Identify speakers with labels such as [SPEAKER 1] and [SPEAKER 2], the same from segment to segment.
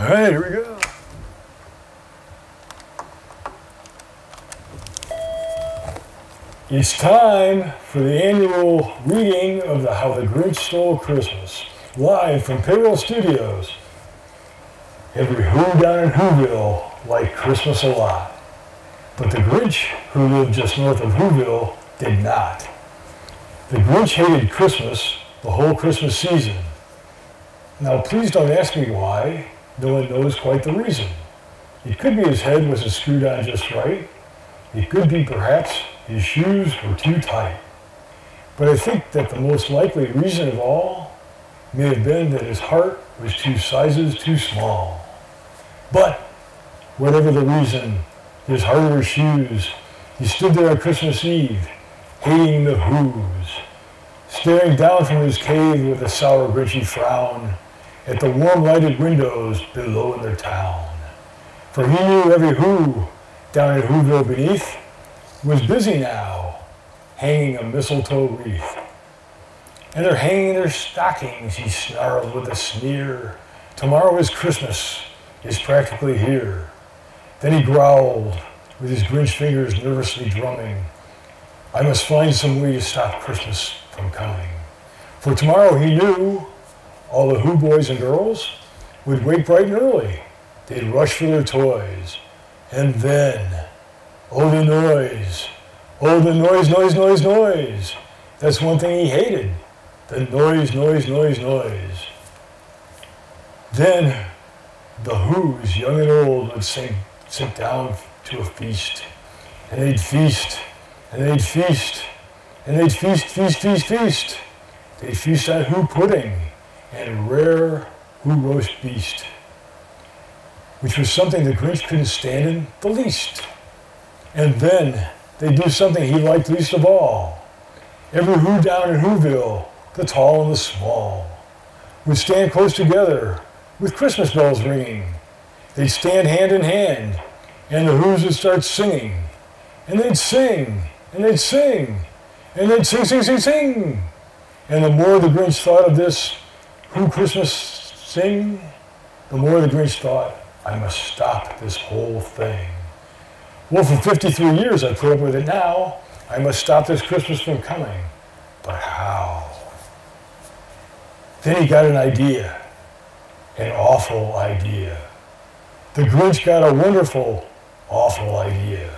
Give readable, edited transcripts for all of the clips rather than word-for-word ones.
[SPEAKER 1] All right, here we go. It's time for the annual reading of How the Grinch Stole Christmas, live from Payroll Studios. Every Who down in Whoville liked Christmas a lot, but the Grinch, who lived just north of Whoville, did not. The Grinch hated Christmas the whole Christmas season. Now, please don't ask me why. No one knows quite the reason. It could be his head wasn't screwed on just right. It could be perhaps his shoes were too tight. But I think that the most likely reason of all may have been that his heart was 2 sizes too small. But whatever the reason, his heart or his shoes, he stood there on Christmas Eve, hating the Who's, staring down from his cave with a sour, grinchy frown at the warm lighted windows below in their town. For he knew every Who down in Whoville beneath was busy now, hanging a mistletoe wreath. And they're hanging their stockings, he snarled with a sneer. Tomorrow is Christmas, is practically here. Then he growled, with his Grinch fingers nervously drumming, I must find some way to stop Christmas from coming. For tomorrow, he knew, all the Who boys and girls would wake bright and early. They'd rush for their toys. And then, oh, the noise. Oh, the noise, noise, noise, noise. That's one thing he hated. The noise, noise, noise, noise. Then, the Who's, young and old, would sit down to a feast. And they'd feast, and they'd feast, and they'd feast, feast, feast, feast. They'd feast on Who pudding and rare Who roast beast, which was something the Grinch couldn't stand in the least. And then they'd do something he liked least of all. Every Who down in Whoville, the tall and the small, would stand close together with Christmas bells ringing. They'd stand hand in hand, and the Who's would start singing. And they'd sing, and they'd sing, and they'd sing, sing, sing, sing. And the more the Grinch thought of this Who Christmas sing, the more the Grinch thought, I must stop this whole thing. Well, for 53 years I put up with it now. I must stop this Christmas from coming. But how? Then he got an idea, an awful idea. The Grinch got a wonderful, awful idea.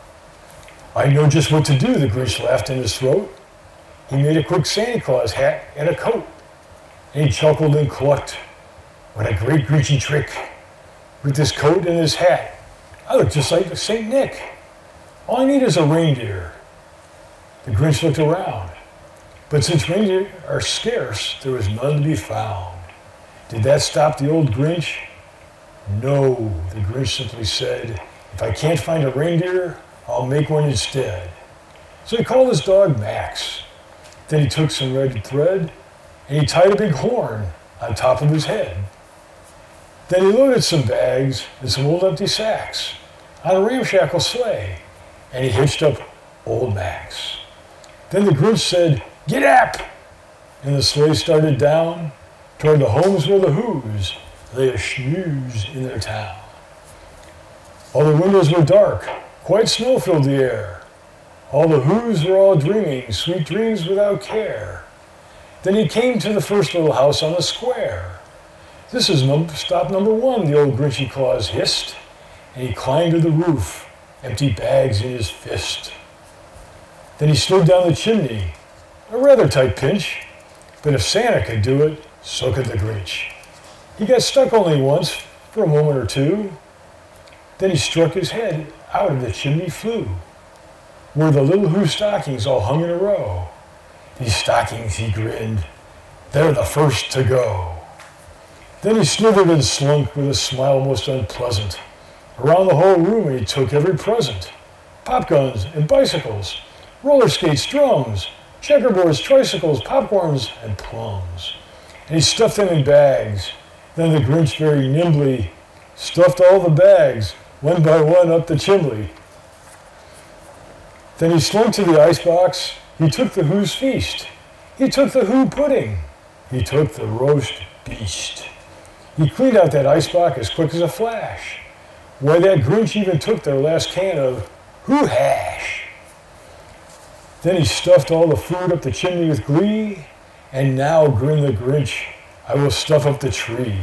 [SPEAKER 1] I know just what to do, the Grinch laughed in his throat. He made a quick Santa Claus hat and a coat. And he chuckled and clucked. What a great Grinchy trick. With this coat and his hat, I look just like St. Nick. All I need is a reindeer. The Grinch looked around. But since reindeer are scarce, there was none to be found. Did that stop the old Grinch? No, the Grinch simply said, if I can't find a reindeer, I'll make one instead. So he called his dog Max. Then he took some red thread and he tied a big horn on top of his head. Then he loaded some bags and some old empty sacks on a ramshackle sleigh, and he hitched up old Max. Then the Grinch said, "Get up!" And the sleigh started down toward the homes where the Who's lay a snooze in their town. All the windows were dark, quite snow filled the air. All the Who's were all dreaming sweet dreams without care. Then he came to the first little house on the square. This is stop number 1, the old Grinchy Claus hissed, and he climbed to the roof, empty bags in his fist. Then he slid down the chimney, a rather tight pinch, but if Santa could do it, so could the Grinch. He got stuck only once, for a moment or two. Then he struck his head out of the chimney flue, where the little Who stockings all hung in a row. These stockings, he grinned, they're the first to go. Then he snivered and slunk with a smile most unpleasant. Around the whole room he took every present. Pop guns and bicycles, roller skates, drums, checkerboards, tricycles, popcorns, and plums. And he stuffed them in bags. Then the Grinch very nimbly stuffed all the bags, one by one, up the chimney. Then he slunk to the icebox. He took the Who's feast. He took the Who pudding. He took the roast beast. He cleaned out that icebox as quick as a flash. Why, that Grinch even took their last can of Hoo Hash. Then he stuffed all the food up the chimney with glee, and now, grinned the Grinch, I will stuff up the tree.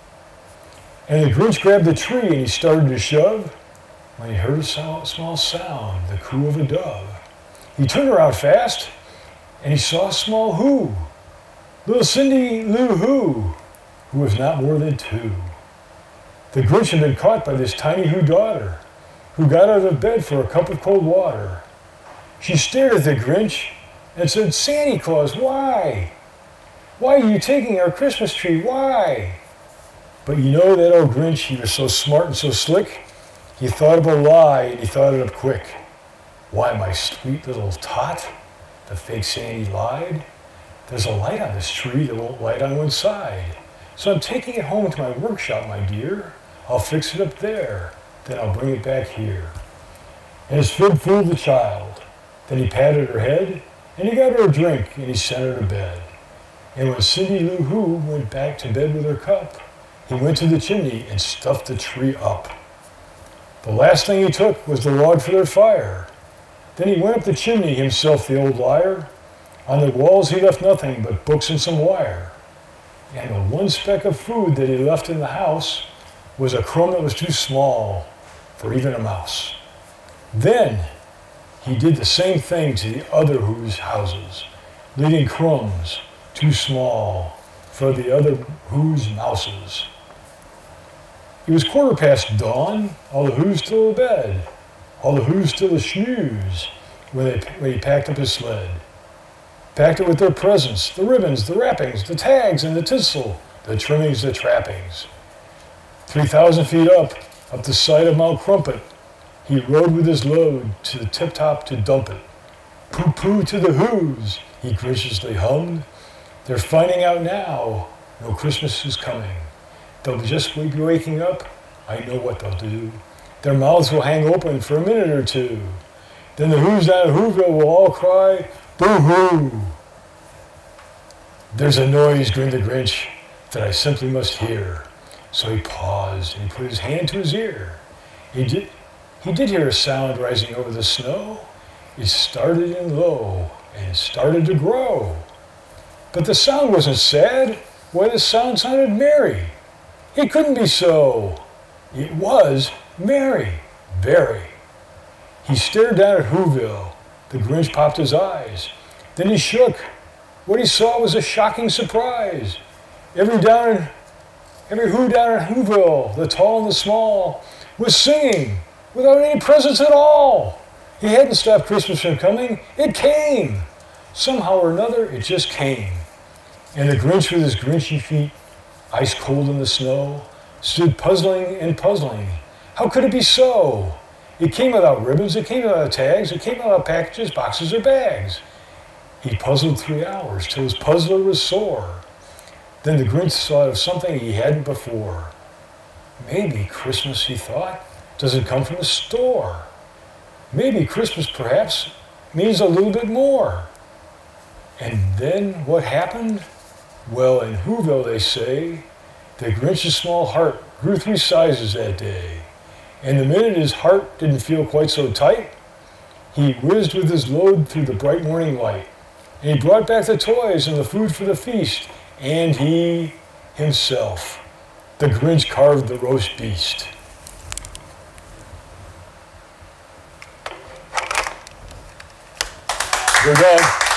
[SPEAKER 1] And the Grinch grabbed the tree and he started to shove when he heard a small sound, the coo of a dove. He turned around fast and he saw a small who, little Cindy Lou who was not more than 2. The Grinch had been caught by this tiny Who daughter, who got out of bed for a cup of cold water. She stared at the Grinch and said, Santa Claus, why? Why are you taking our Christmas tree? Why? But you know that old Grinch, he was so smart and so slick, he thought of a lie and he thought it up quick. Why, my sweet little tot, the fake Santa lied. There's a light on this tree that won't light on one side. So I'm taking it home to my workshop, my dear. I'll fix it up there, then I'll bring it back here. And his fib fooled the child. Then he patted her head, and he got her a drink, and he sent her to bed. And when Cindy Lou Who went back to bed with her cup, he went to the chimney and stuffed the tree up. The last thing he took was the log for their fire. Then he went up the chimney himself, the old liar. On the walls he left nothing but books and some wire. And the one speck of food that he left in the house was a crumb that was too small for even a mouse. Then he did the same thing to the other Who's houses, leaving crumbs too small for the other Who's mouses. It was 15:15 dawn, all the Who's still in bed, all the Who's still a snooze when he packed up his sled. Packed it with their presents, the ribbons, the wrappings, the tags and the tinsel, the trimmings, the trappings. 3,000 feet up the side of Mount Crumpet, he rode with his load to the tip-top to dump it. Pooh-pooh to the Who's, he graciously hummed. They're finding out now, no Christmas is coming. They'll just be waking up, I know what they'll do. Their mouths will hang open for a minute or two. Then the Who's down at Whoville will all cry, boo-hoo! There's a noise, grinned the Grinch, that I simply must hear. So he paused and he put his hand to his ear. He did hear a sound rising over the snow. It started in low and it started to grow. But the sound wasn't sad. Why, the sound sounded merry. It couldn't be so. It was merry, very. He stared down at Whoville. The Grinch popped his eyes. Then he shook. What he saw was a shocking surprise. Every Who down at Whoville, the tall and the small, was singing without any presents at all. He hadn't stopped Christmas from coming. It came. Somehow or another, it just came. And the Grinch with his Grinchy feet, ice cold in the snow, stood puzzling and puzzling. How could it be so? It came without ribbons, it came without tags, it came without packages, boxes, or bags. He puzzled 3 hours till his puzzler was sore. Then the Grinch thought of something he hadn't before. Maybe Christmas, he thought, doesn't come from the store. Maybe Christmas, perhaps, means a little bit more. And then what happened? Well, in Whoville, they say, the Grinch's small heart grew 3 sizes that day. And the minute his heart didn't feel quite so tight, he whizzed with his load through the bright morning light. And he brought back the toys and the food for the feast. And he, himself, the Grinch, carved the roast beast. We're done.